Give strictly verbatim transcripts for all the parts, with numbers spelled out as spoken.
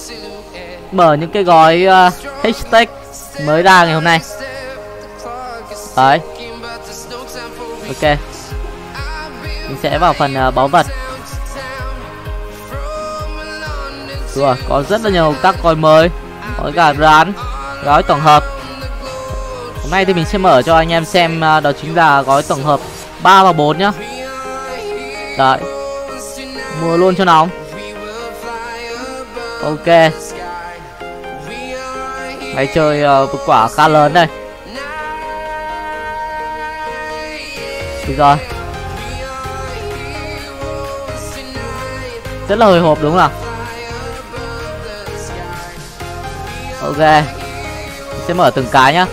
mở những cái gói uh, hashtag mới ra ngày hôm nay. Đấy. Ok. Mình sẽ vào phần uh, báu vật. Rồi, có rất là nhiều các gói mới. Có cả rán, gói tổng hợp. Hôm nay thì mình sẽ mở cho anh em xem uh, đó chính là gói tổng hợp ba và bốn nhá. Đấy. Mua luôn cho nóng. Ok. Máy chơi uh, quả khá lớn đây. Được rồi. Rất là hồi hộp đúng không? Ok. Mình sẽ mở từng cái nhá.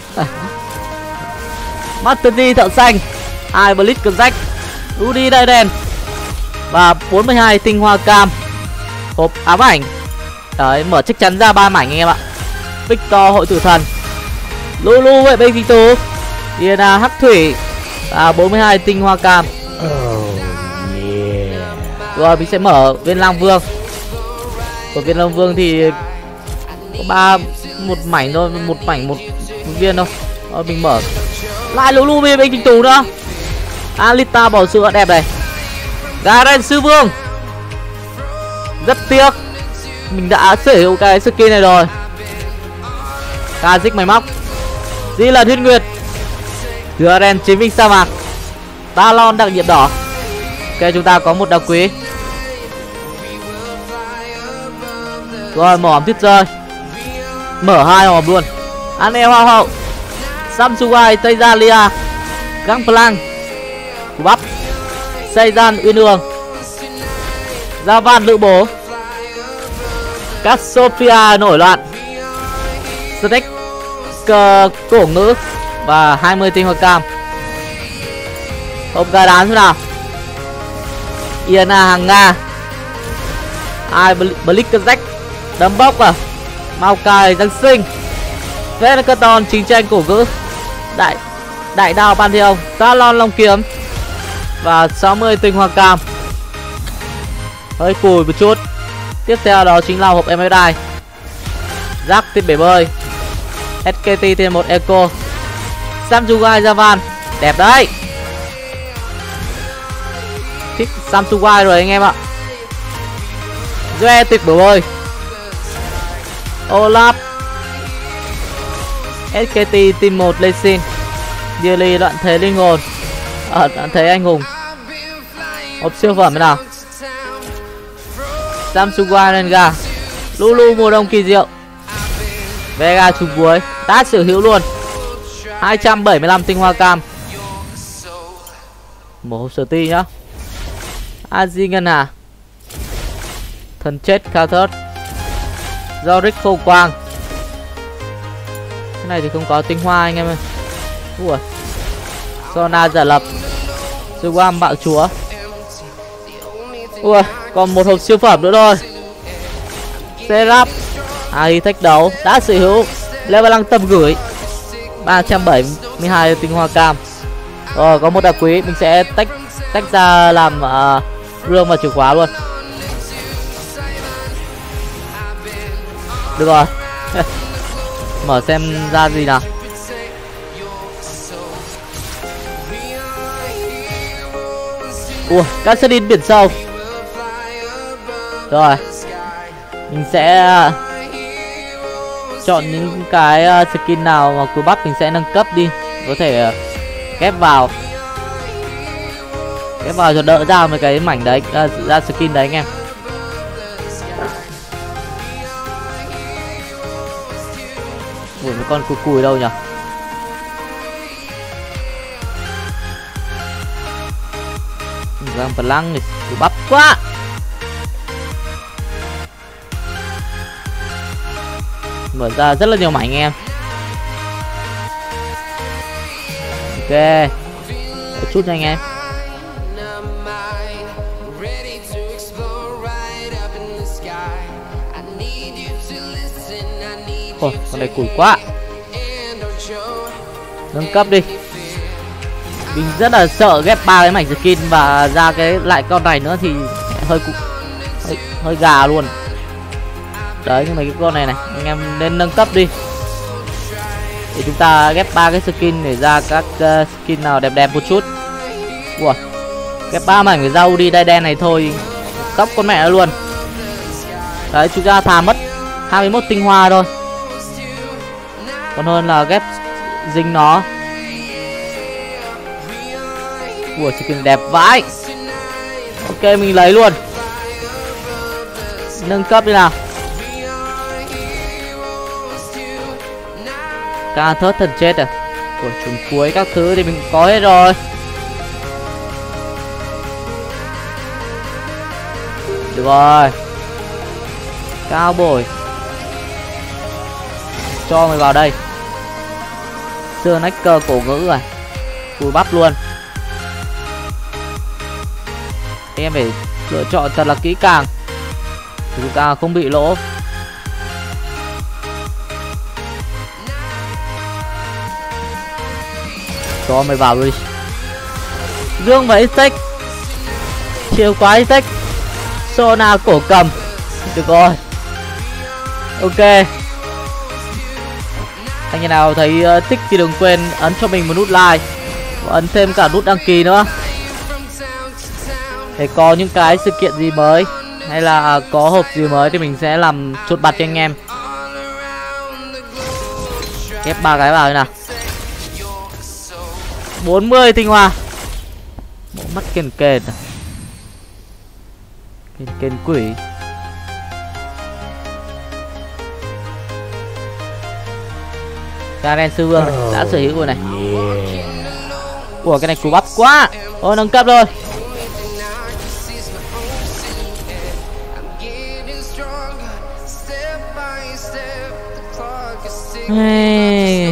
Master D thợ xanh, hai Blitz Jack, Rudy đai đen và bốn mươi hai tinh hoa cam. Hộp ám ảnh. Đấy, mở chắc chắn ra ba mảnh anh em ạ. Victor hội tử thần, Lulu vệ binh tinh tú, Diana hắc thủy và bốn mươi hai tinh hoa cam. Oh, yeah. Rồi mình sẽ mở viên Lang Vương. Của viên Lang Vương thì có ba một mảnh thôi, một mảnh một, một viên thôi. Rồi mình mở lại Lulu vệ binh tinh tú nữa. Alita bò sữa đẹp này. Garen sư vương. Rất tiếc mình đã sở hữu cái skin này rồi. Kazik máy móc, Di lần huyết nguyệt, Garen chiến binh sa mạc, Talon đặc nhiệm đỏ. Ok, chúng ta có một đá quý. Rồi mở hòm tuyết rơi. Mở hai hòm luôn. Anel hoa hậu, Samsugai Tayzalia, Gangplank, Cú bắp, Seidan uyên ương, Gia Van lữ bố, Cassiopeia nổi loạn, Snake cổ ngữ và hai mươi tinh hoa cam. Hộp gà đán thế nào? Iana hàng Nga, ai Blitz Jack, đấm bốc à, Maokai Giáng sinh, Venacaton chính tranh cổ ngữ, đại đại đao Pantheon, Talon long kiếm và sáu mươi tinh hoa cam. Hơi cùi một chút. Tiếp theo đó chính là hộp em ét i, Jack tiếp bể bơi, ét ca tê thêm một Eco, Samsugai Javan, đẹp đấy. Thích Samsugai rồi anh em ạ. Joe tuyệt bể bơi, Olaf, ét ca tê team một Lesin, Dilly đoạn thế linh hồn, ở đoạn thế anh hùng. Hộp siêu phẩm thế nào? Samsugai Renga, Lulu mùa đông kỳ diệu, Vega trùng cuối, đã sở hữu luôn. Hai trăm bảy mươi lăm tinh hoa cam. Một hộp sở ti nhá. Aji ngân hà, thần chết Kathert, Zoric khô quang. Cái này thì không có tinh hoa anh em ơi. Ui, Sona giả lập, Suwam bạo chúa. Ui, còn một hộp siêu phẩm nữa thôi. Serap, ai thách đấu, đã sở hữu. Level lăng tầm gửi, ba trăm bảy mươi hai tinh hoa cam. Rồi có một đặc quý, mình sẽ tách tách ra làm uh, rương và chìa khóa luôn. Được rồi. Mở xem ra gì nào. Ủa, Cassadin biển sâu. Rồi mình sẽ chọn những cái skin nào mà cú bắp mình sẽ nâng cấp đi, có thể ghép vào ghép vào cho đỡ ra mấy cái mảnh đấy, ra, ra skin đấy anh em. Ủa, mấy con cùi cùi đâu nhỉ? Giang phần lăng này, cú bắp quá. Mở ra rất là nhiều mảnh em. Ok, một chút cho anh em. Ôi, con này cùi quá. Nâng cấp đi. Mình rất là sợ ghép ba cái mảnh skin và ra cái lại con này nữa thì hơi hơi, hơi gà luôn. Đấy, nhưng mà cái con này này anh em nên nâng cấp đi để chúng ta ghép ba cái skin để ra các uh, skin nào đẹp đẹp một chút. Ủa, ghép ba mảnh để ra Udi đai đen này thôi cấp con mẹ nó luôn. Đấy, chúng ta thà mất hai mươi mốt tinh hoa thôi còn hơn là ghép dính nó. Ủa, skin đẹp vãi. Ok, mình lấy luôn. Nâng cấp đi nào. Ca thớt thần chết à. Của chúng cuối các thứ thì mình có hết rồi. Được rồi. Cao bồi. Cho mày vào đây. Xưa nách cơ cổ ngữ rồi. Cùi bắp luôn. Em phải lựa chọn thật là kỹ càng để chúng ta không bị lỗ. Cho mày vào đi. Dương và Isaac. Chiều quá Isaac. Sona cổ cầm. Được rồi. Ok. Anh em nào thấy uh, thích thì đừng quên ấn cho mình một nút like và ấn thêm cả nút đăng ký nữa để có những cái sự kiện gì mới hay là có hộp gì mới thì mình sẽ làm chốt bật cho anh em. Ghép ba cái vào đây nào. bốn mươi tinh hoa. Bộ mắt kền kền kền kền quỷ. Karen sư vương đã sở hữu rồi này. Ủa, cái này cú bắp quá. Ôi, nâng cấp rồi. Hey.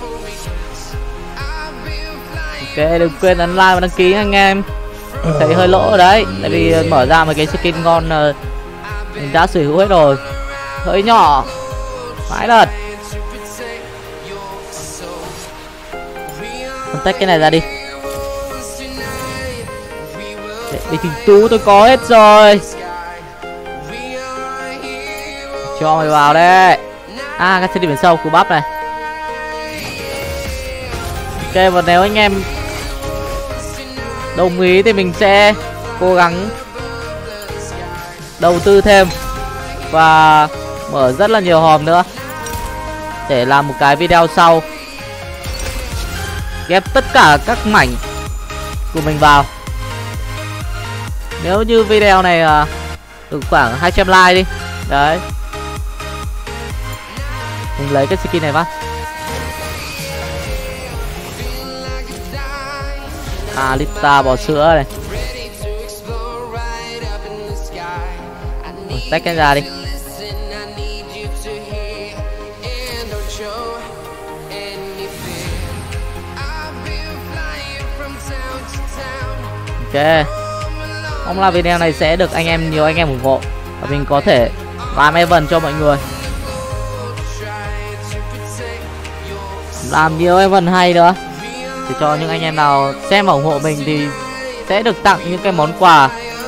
Ok, đừng quên ấn like và đăng ký anh em. Mình thấy hơi lỗ ở đấy, tại vì mở ra một cái skin ngon mình đã sở hữu hết rồi. Hơi nhỏ. Phải thật. Con tách cái này ra đi. Để đi thỉnh tú tôi có hết rồi. Cho mày vào đây. À, cái đi biển sâu của bắp này. Ok, và nếu anh em đồng ý thì mình sẽ cố gắng đầu tư thêm và mở rất là nhiều hòm nữa để làm một cái video sau ghép tất cả các mảnh của mình vào. Nếu như video này được khoảng hai trăm like đi. Đấy, mình lấy cái skin này phát. Alita bò sữa này. Tách cái ra đi. Ok. Mong là video này sẽ được anh em nhiều anh em ủng hộ và mình có thể làm event cho mọi người, làm nhiều event hay nữa để cho những anh em nào xem và ủng hộ mình thì sẽ được tặng những cái món quà.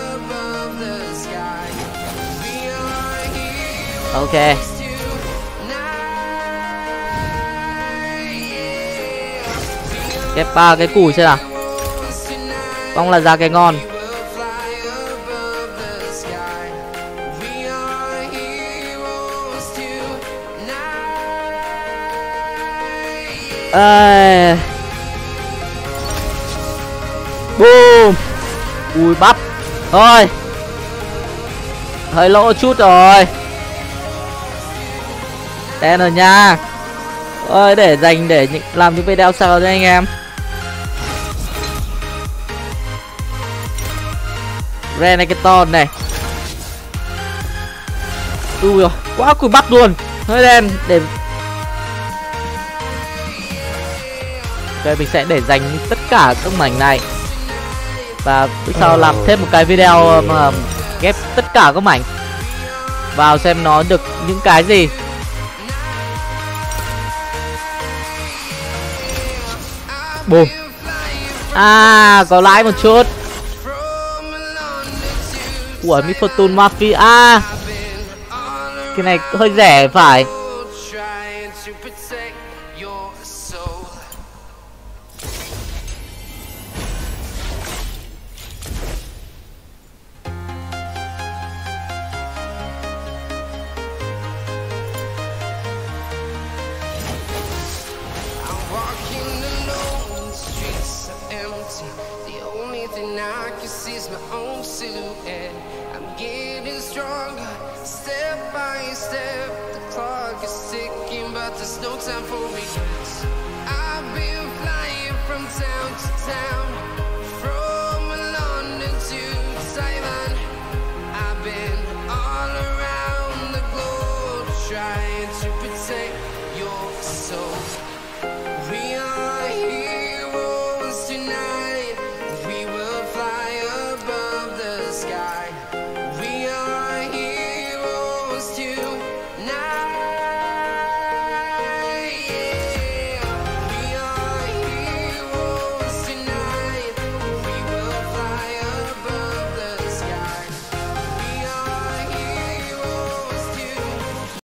Ok. Ghép ba cái cùi xem nào. Mong là ra cái ngon. À... Boom. Ui bắp. Thôi, hơi lỗ chút rồi. Đen rồi nha. Ơi, để dành để làm những video sau cho anh em. Renekton này. Ui rồi, quá cùi bắp luôn. Hơi đen để. Ok, mình sẽ để dành tất cả các mảnh này và bữa sau làm thêm một cái video mà ghép tất cả các mảnh vào xem nó được những cái gì. Boom. À, có lãi một chút. Ủa, Miss Fortune Mafia. Cái này hơi rẻ phải. There's no time for regrets. I've been flying from town to town, from London to Taiwan. I've been all around the globe trying to protect your soul.